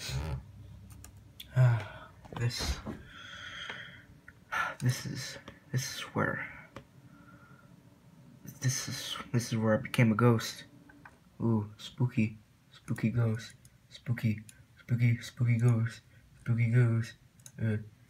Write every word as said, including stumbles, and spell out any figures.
Ah, this, this is, this is where, this is, this is where I became a ghost. Ooh, spooky, spooky ghost, spooky, spooky, spooky ghost, spooky ghost. Uh,